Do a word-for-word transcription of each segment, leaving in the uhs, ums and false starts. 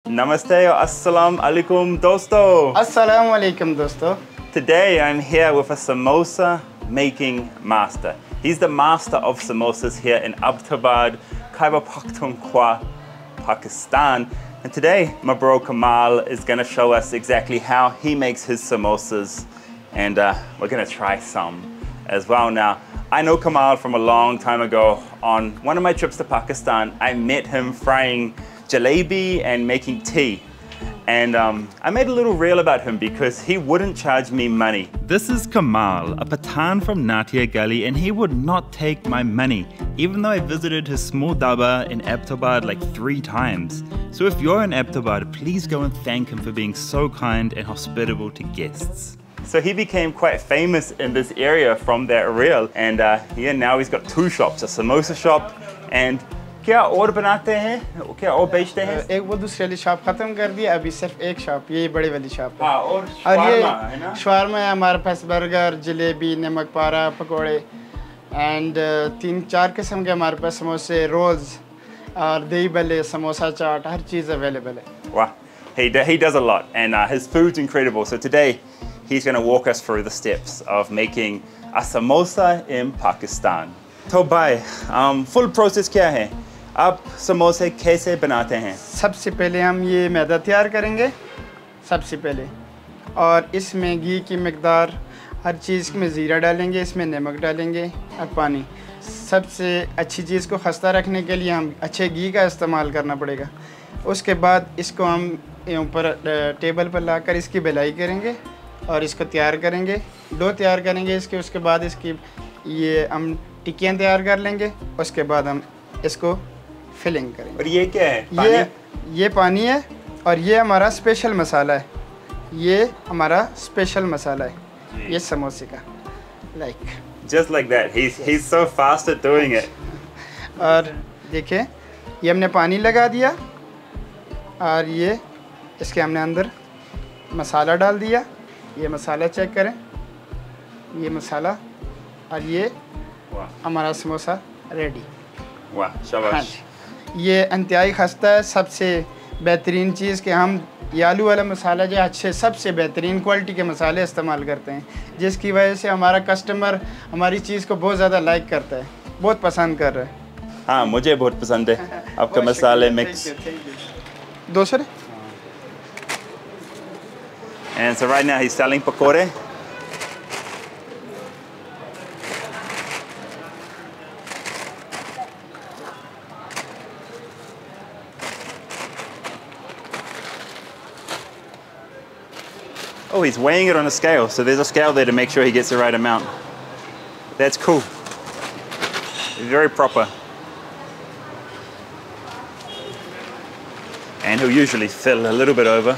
Namaste, assalamu alaikum dosto. Assalamu alaikum dosto. Today I'm here with a samosa making master. He's the master of samosas here in Abbottabad, Khyber Pakhtunkhwa, Pakistan. And today my bro Kamal is going to show us exactly how he makes his samosas, and uh, we're going to try some as well. Now, I know Kamal from a long time ago. On one of my trips to Pakistan, I met him frying jalebi and making tea. And um, I made a little reel about him because he wouldn't charge me money. This is Kamal, a Pathan from Natia Gully, and he would not take my money, even though I visited his small daba in Abbottabad like three times. So if you're in Abbottabad, please go and thank him for being so kind and hospitable to guests. So he became quite famous in this area from that reel, and uh, yeah, now he's got two shops, a samosa shop and क्या और बनाते हैं, क्या और बेचते हैं? एक वो दूसरी वाली शॉप खत्म कर दी, अभी सिर्फ एक शॉप, ये बड़ी वाली शॉप है। हाँ, और शवारमा है ना? शवारमा है हमारे पास, बर्गर, जलेबी, नमक पारा, पकोड़े एंड तीन चार किस्म के हमारे पास समोसे, रोल्स और दही भल्ले, समोसा चाट, हर चीज़ अवेलेबल है। Wow, he he does a lot, and uh, his food's incredible. So today he's going to walk us through the steps of making a samosa in Pakistan. तो भाई, um, full process क्या है? आप समोसे कैसे बनाते हैं? सबसे पहले हम ये मैदा तैयार करेंगे सबसे पहले, और इसमें घी की मकदार, हर चीज़ में ज़ीरा डालेंगे, इसमें नमक डालेंगे और पानी। सबसे अच्छी चीज़ को खस्ता रखने के लिए हम अच्छे घी का इस्तेमाल करना पड़ेगा। उसके बाद इसको हम ऊपर टेबल पर लाकर इसकी बेलाई करेंगे और इसको तैयार करेंगे, डो तैयार करेंगे इसके। उसके बाद इसकी ये हम टिक्कियाँ तैयार कर लेंगे, उसके बाद हम इसको फिलिंग करेंगे। और ये क्या है? पानी? ये ये पानी है, और ये हमारा स्पेशल मसाला है, ये हमारा स्पेशल मसाला है ये समोसे का। Like Just like that. He's he's so fast at doing it. और देखिए, ये हमने पानी लगा दिया और ये इसके हमने अंदर मसाला डाल दिया। ये मसाला चेक करें, ये मसाला, और ये हमारा समोसा रेडी। वाह, शाबाश। हाँ जी, ये इंतहाई खस्ता है। सबसे बेहतरीन चीज़ कि हम ये आलू वाला मसाला जो अच्छे सबसे बेहतरीन क्वालिटी के मसाले इस्तेमाल करते हैं, जिसकी वजह से हमारा कस्टमर हमारी चीज़ को बहुत ज़्यादा लाइक करता है, बहुत पसंद कर रहा है। हाँ, मुझे बहुत पसंद है आपका मसाले मिक्स। दो सौ। And so right now he's selling pakore. Oh, he's weighing it on a scale. So there's a scale there to make sure he gets the right amount. That's cool. Very proper. And he'll usually fill a little bit over.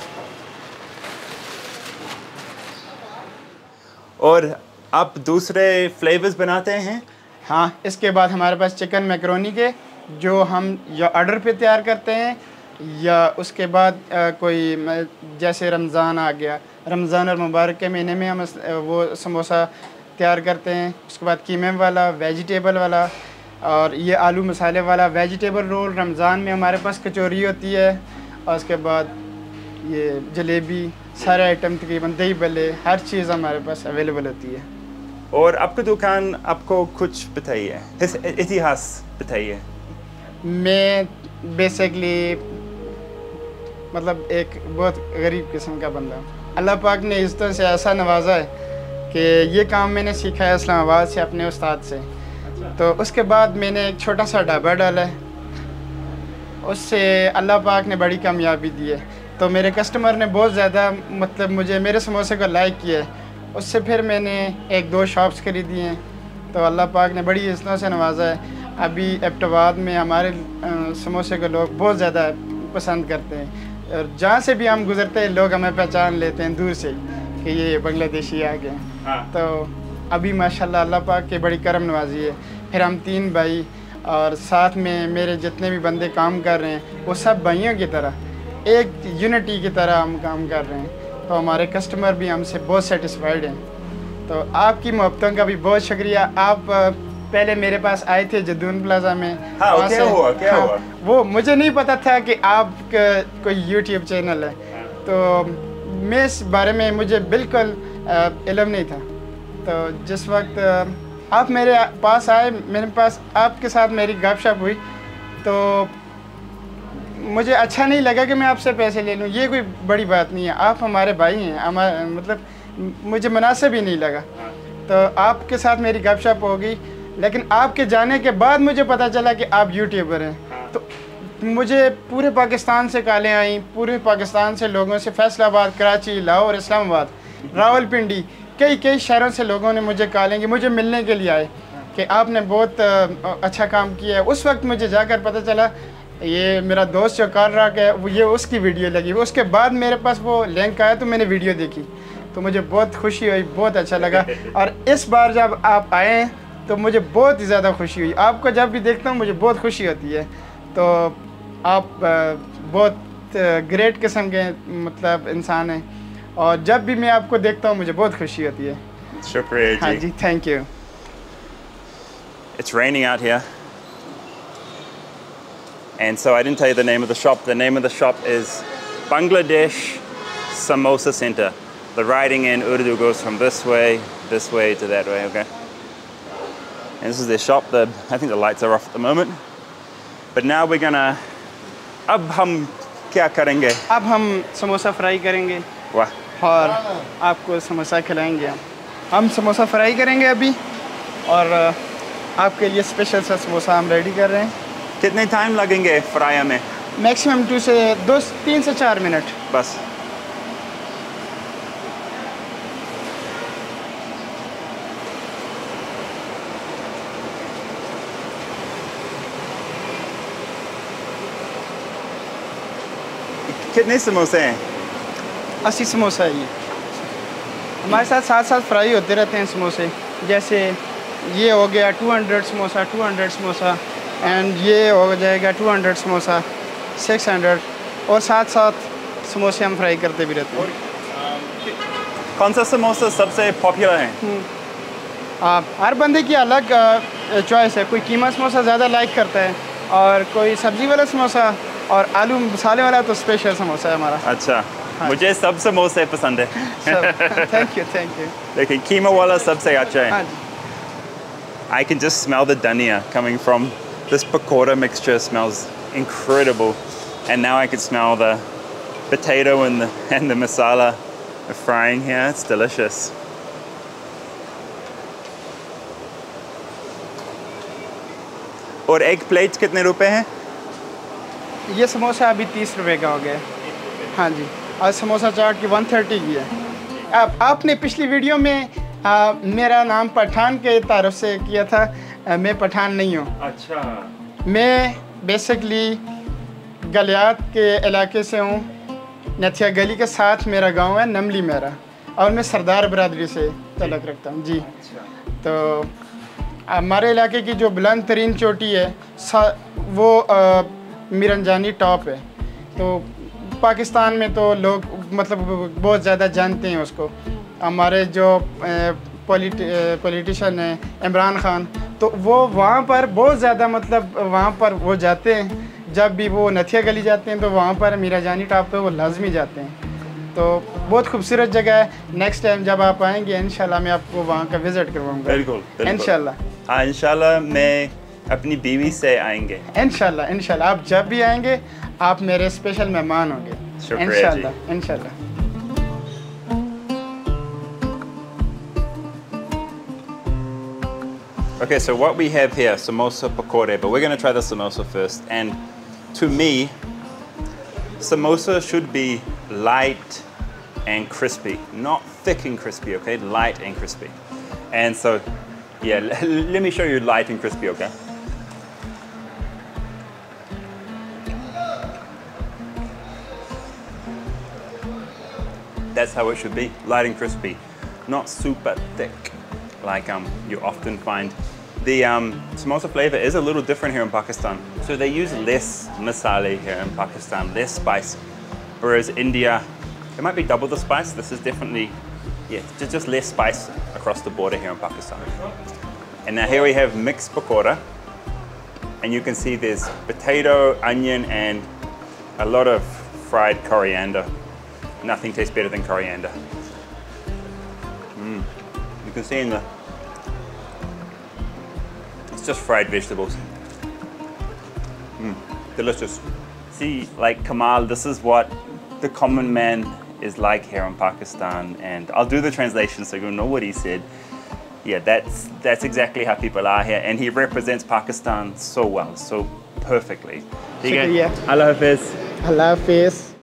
और आप दूसरे flavours बनाते हैं? हाँ, इसके बाद हमारे पास chicken macaroni के, जो हम या ऑर्डर पे तैयार करते हैं, या उसके बाद आ, कोई जैसे रमज़ान आ गया, रमज़ान और मुबारक के महीने में हम वो समोसा तैयार करते हैं। उसके बाद कीमे वाला, वेजिटेबल वाला, और ये आलू मसाले वाला वेजिटेबल रोल। रमज़ान में हमारे पास कचौरी होती है, और उसके बाद ये जलेबी, सारे आइटम तकरीबन, दही भल्ले, हर चीज़ हमारे पास अवेलेबल होती है। और आपका दुकान, आपको कुछ बताइए, इतिहास बताइए। मैं बेसिकली मतलब एक बहुत गरीब किस्म का बंदा हूँ। अल्लाह पाक ने इस तरह से ऐसा नवाजा है कि ये काम मैंने सीखा है इस्लामाबाद से, अपने उस्ताद से। तो उसके बाद मैंने एक छोटा सा ढाबा डाला है, उससे अल्लाह पाक ने बड़ी कामयाबी दी है। तो मेरे कस्टमर ने बहुत ज़्यादा मतलब मुझे मेरे समोसे को लाइक किया है, उससे फिर मैंने एक दो शॉप्स खरीदी हैं। तो अल्लाह पाक ने बड़ी इस तरह से नवाजा है। अभी एबटाबाद में हमारे समोसे को लोग बहुत ज़्यादा पसंद करते हैं, और जहाँ से भी हम गुज़रते हैं लोग हमें पहचान लेते हैं दूर से कि ये बांग्लादेशी आ गए हैं। हाँ। तो अभी माशाल्लाह अल्लाह पाक की बड़ी करम नवाजी है। फिर हम तीन भाई और साथ में मेरे जितने भी बंदे काम कर रहे हैं, वो सब भाइयों की तरह, एक यूनिटी की तरह हम काम कर रहे हैं। तो हमारे कस्टमर भी हमसे बहुत सेटिस्फाइड हैं। तो आपकी मोहब्बतों का भी बहुत शुक्रिया। आप पहले मेरे पास आए थे जदून प्लाजा में। हाँ, वहाँ क्या से- हुआ क्या हाँ, हुआ? वो मुझे नहीं पता था कि आप कोई यूट्यूब चैनल है, तो मैं इस बारे में मुझे बिल्कुल अ, इल्म नहीं था। तो जिस वक्त अ, आप मेरे पास आए, मेरे पास आपके साथ मेरी गपशप हुई, तो मुझे अच्छा नहीं लगा कि मैं आपसे पैसे ले लूँ। ये कोई बड़ी बात नहीं है, आप हमारे भाई हैं, हमारे मतलब मुझे मुनासिब ही नहीं लगा। तो आपके साथ मेरी गपशप हो गई, लेकिन आपके जाने के बाद मुझे पता चला कि आप यूट्यूबर हैं। तो मुझे पूरे पाकिस्तान से कॉलें आई, पूरे पाकिस्तान से लोगों से, फैसलाबाद, कराची, लाहौर, इस्लामाबाद, रावलपिंडी, कई कई शहरों से लोगों ने मुझे कॉलें की, मुझे मिलने के लिए आए कि आपने बहुत अच्छा काम किया है। उस वक्त मुझे जाकर पता चला ये मेरा दोस्त जो कर रहा है वो ये उसकी वीडियो लगी। उसके बाद मेरे पास वो लिंक आया तो मैंने वीडियो देखी, तो मुझे बहुत खुशी हुई, बहुत अच्छा लगा। और इस बार जब आप आए हैं तो मुझे बहुत ही ज़्यादा खुशी हुई। आपको जब भी देखता हूँ मुझे बहुत खुशी होती है। तो आप बहुत ग्रेट किस्म के मतलब इंसान हैं, और जब भी मैं आपको देखता हूँ मुझे बहुत खुशी होती है। शुक्रिया हाँ जी। जी, thank you. It's raining out here. And so I didn't tell you the name of the shop. The name of the shop is Bangladesh Samosa Center. The writing in Urdu goes from this way, this way to that way, okay? And this is their shop. The, I think the lights are off at the moment. But now we're gonna, अब हम क्या करेंगे? अब हम samosa fry करेंगे वाह, और आपको समोसा खिलाएंगे। हम हम समोसा फ्राई करेंगे अभी, और आपके लिए स्पेशल सा समोसा हम रेडी कर रहे हैं। कितने टाइम लगेंगे फ्राई में? मैक्सिमम टू से दो तीन से चार मिनट बस। कितने समोसे हैं? अस्सी समोसा है ये। हमारे साथ साथ साथ फ्राई होते रहते हैं समोसे। जैसे ये हो गया two hundred samosa, two hundred samosa, and ये हो जाएगा two hundred samosa, six hundred, और साथ साथ समोसे हम फ्राई करते भी रहते हैं। कौन सा समोसा सबसे पॉपुलर है? आप हर बंदे की अलग चॉइस है। कोई कीमा समोसा ज़्यादा लाइक करता है, और कोई सब्ज़ी वाला समोसा, और आलू मसाले वाला तो स्पेशल समोसा है हमारा। अच्छा, मुझे सब समोसे पसंद है। Thank you thank you. लेकिन कीमा वाला सबसे अच्छा है। हाँ जी। I can just smell the dhania coming from this pakora mixture. Smells incredible, and now I can smell the potato and the and the masala frying here. It's delicious. और एक plate कितने रुपए हैं? ये समोसा अभी तीस रुपए का हो गया। हाँ जी, आज समोसा चाट की वन थर्टी की है। आप आपने पिछली वीडियो में आ, मेरा नाम पठान के तारफ से किया था। आ, मैं पठान नहीं हूँ। अच्छा। मैं बेसिकली गलियात के इलाके से हूँ। नथिया गली के साथ मेरा गांव है, नमली मेरा, और मैं सरदार बरादरी से तल्लुक़ रखता हूँ जी। तो हमारे इलाके की जो बुलंद तरीन चोटी है वो आ, मिरंजानी टॉप है। तो पाकिस्तान में तो लोग मतलब बहुत ज़्यादा जानते हैं उसको। हमारे जो पॉलिटि पॉलिटिशियन हैं इमरान खान, तो वो वहाँ पर बहुत ज़्यादा मतलब वहाँ पर वो जाते हैं। जब भी वो नथिया गली जाते हैं तो वहाँ पर मिरंजानी टॉप पे वो लाजमी जाते हैं। तो बहुत खूबसूरत जगह है। नेक्स्ट टाइम जब आप आएंगे इंशाल्लाह मैं आपको वहाँ का विज़िट करवाऊँगा। बिल्कुल इंशाल्लाह। हाँ, इंशाल्लाह मैं अपनी बीवी से आएंगे। इंशाल्लाह इंशाल्लाह आप जब भी आएंगे आप मेरे स्पेशल मेहमान होंगे। इंशाल्लाह इंशाल्लाह। Okay, so what we have here, samosa pakore, but we're going to try the samosa first. And to me, samosa should be light and crispy, not thick and crispy, okay? Light and crispy. And so, yeah, let me show you light and crispy, okay? That's how it should be, light and crispy, not super thick like um, you often find. The um, samosa flavor is a little different here in Pakistan. So they use less masala here in Pakistan, less spice. Whereas India, it might be double the spice. This is definitely, yeah, just less spice across the border here in Pakistan. And now here we have mixed pakora. And you can see there's potato, onion, and a lot of fried coriander. Nothing tastes better than coriander. Mm. You can see in the, it's just fried vegetables. Mm. Delicious. See, like Kamal, this is what the common man is like here in Pakistan. And I'll do the translation so you'll know what he said. Yeah, that's, that's exactly how people are here. And he represents Pakistan so well, so perfectly. Shukriya. Allah Hafiz. Allah Hafiz.